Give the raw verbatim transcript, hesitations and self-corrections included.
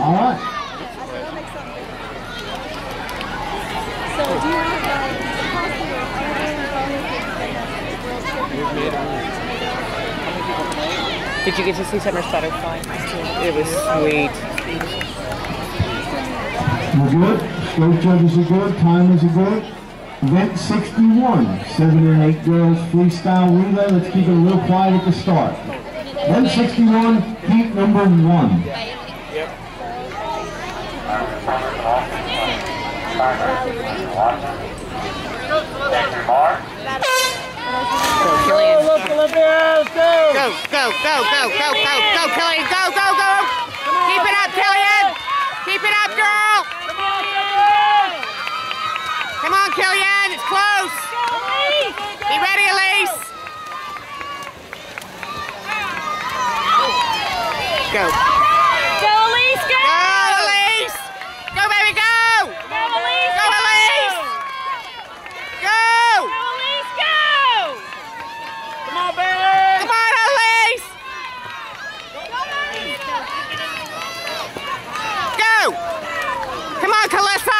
All right. So do you have like Did you get to see Summer's butterfly? It was sweet. We're good. Stroke judges are good. Timers are good. Event sixty-one, seven and eight girls freestyle relay. Let's keep it a little quiet at the start. Event sixty-one, heat number one. Go, Killian. Go, go, go, go, go, go, go, Killian. Go, go, go. Keep it up, Killian. Keep it up, girl. Come on, Killian. It's close. Be ready, Elise. Go. Go, Elise, go! Go, Elise. Go, baby, go. Go, Elise! Go, Elise. Go. Go, Elise, go! Come on, baby! Come on, Elise. Go. Come on, Calissa.